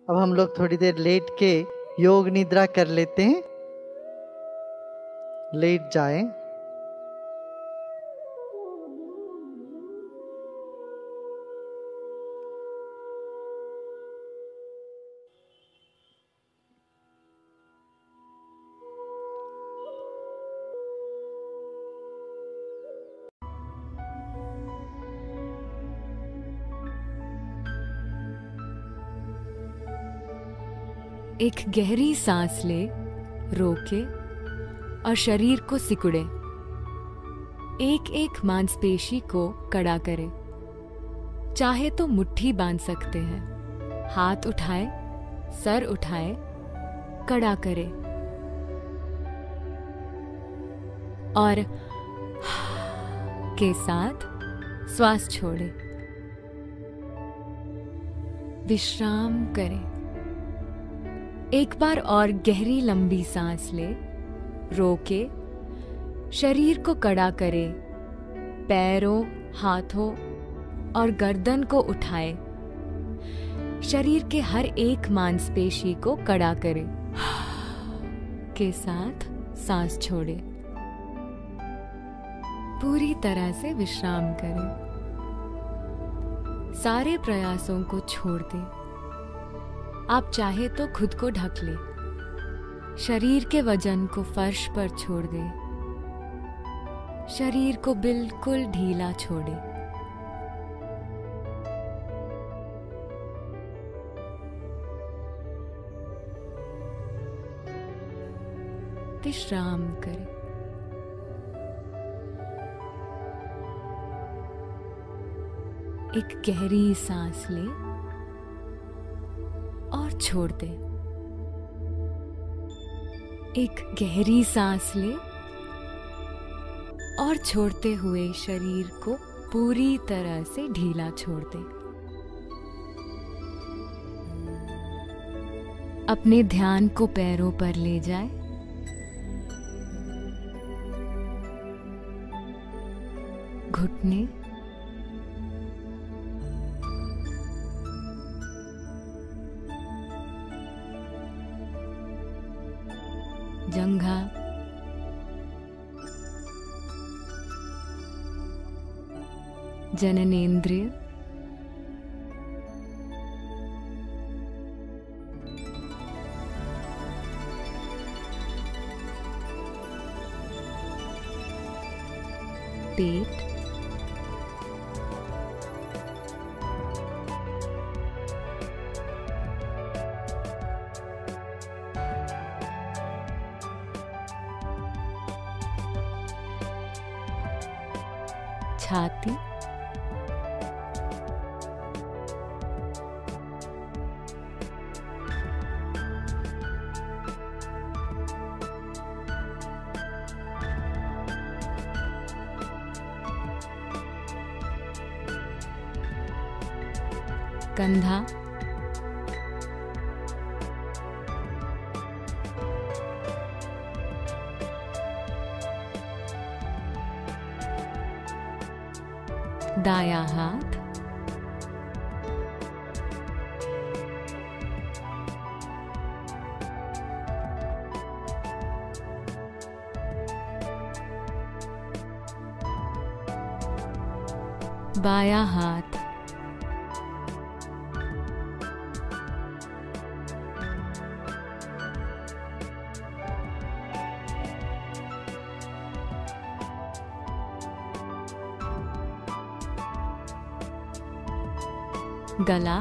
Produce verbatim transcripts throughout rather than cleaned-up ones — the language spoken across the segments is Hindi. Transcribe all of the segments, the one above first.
अब हम लोग थोड़ी देर लेट के योग निद्रा कर लेते हैं। लेट जाएं। एक गहरी सांस ले, रोके और शरीर को सिकुड़े। एक एक मांसपेशी को कड़ा करें। चाहे तो मुट्ठी बांध सकते हैं। हाथ उठाए, सर उठाए, कड़ा करें और के साथ श्वास छोड़े। विश्राम करें। एक बार और गहरी लंबी सांस ले, रोके, शरीर को कड़ा करे, पैरों, हाथों और गर्दन को उठाए। शरीर के हर एक मांसपेशी को कड़ा करे। के साथ सांस छोड़े। पूरी तरह से विश्राम करें। सारे प्रयासों को छोड़ दें। आप चाहे तो खुद को ढक ले। शरीर के वजन को फर्श पर छोड़ दे। शरीर को बिल्कुल ढीला छोड़े। विश्राम करें। एक गहरी सांस ले और छोड़ दे। एक गहरी सांस ले और छोड़ते हुए शरीर को पूरी तरह से ढीला छोड़ दे। अपने ध्यान को पैरों पर ले जाए। घुटने, जंघा, जननेंद्रिय, पेट, छाती, कंधा, दायां हाथ, बायां हाथ, गला,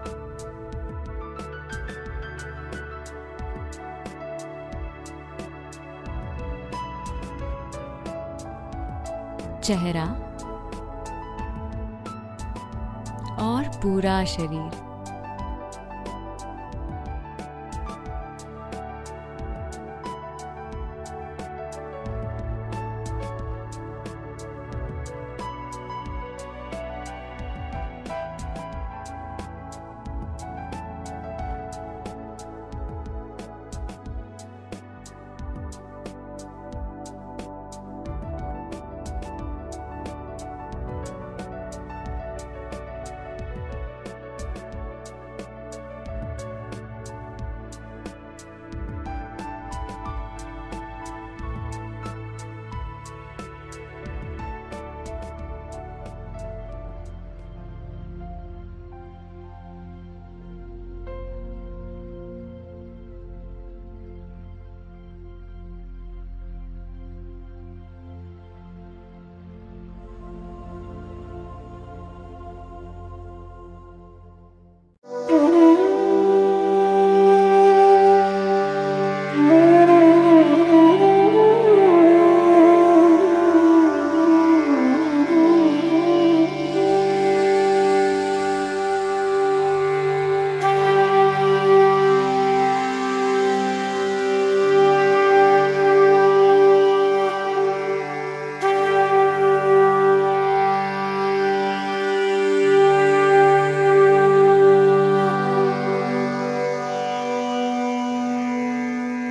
चेहरा और पूरा शरीर।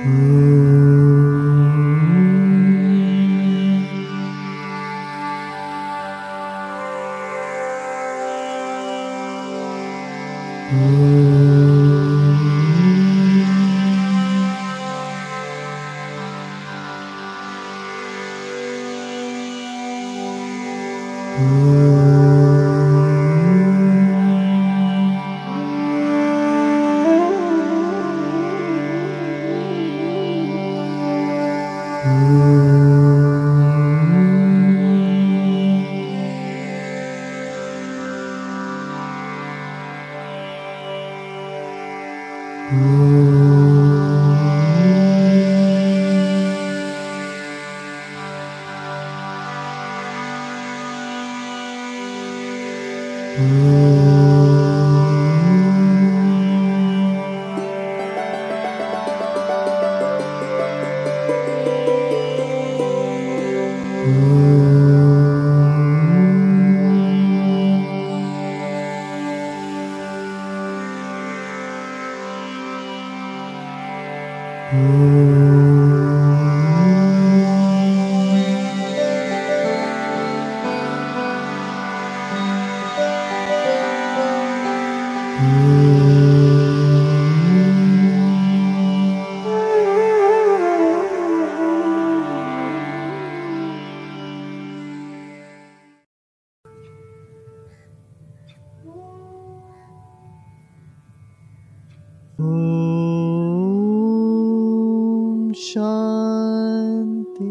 ओम शांति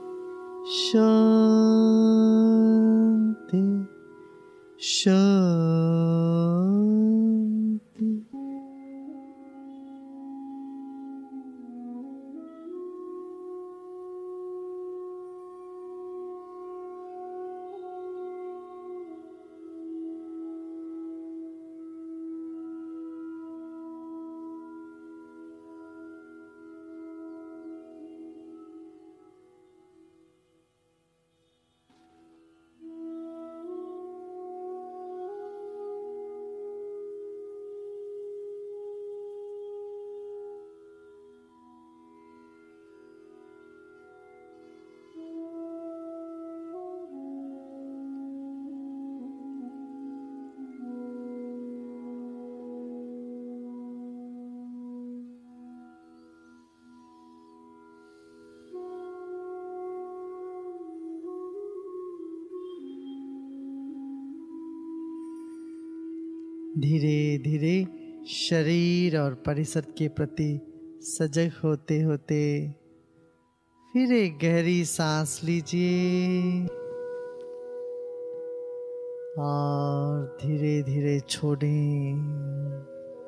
शांति शांति। धीरे धीरे शरीर और परिसर के प्रति सजग होते होते फिर एक गहरी सांस लीजिए और धीरे धीरे छोड़ें।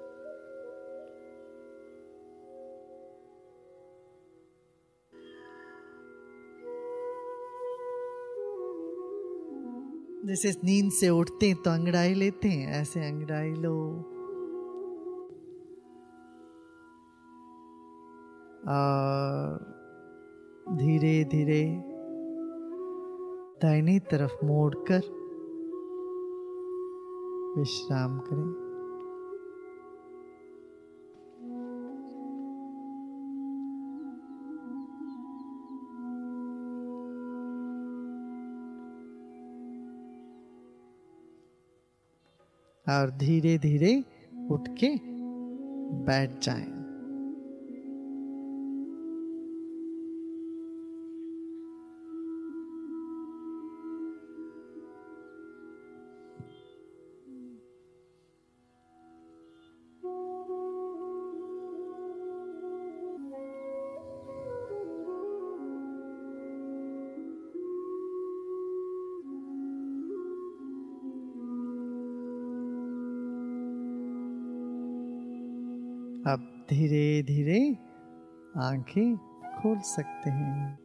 जैसे नींद से उठते हैं तो अंगड़ाई लेते हैं, ऐसे अंगड़ाई लो और धीरे धीरे दाहिनी तरफ मोड़कर विश्राम करें। और धीरे धीरे उठ के बैठ जाएं। अब धीरे धीरे आंखें खोल सकते हैं।